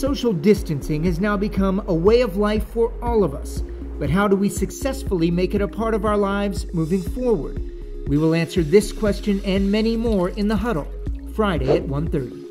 Social distancing has now become a way of life for all of us, but how do we successfully make it a part of our lives moving forward? We will answer this question and many more in The Huddle, Friday at 1:30.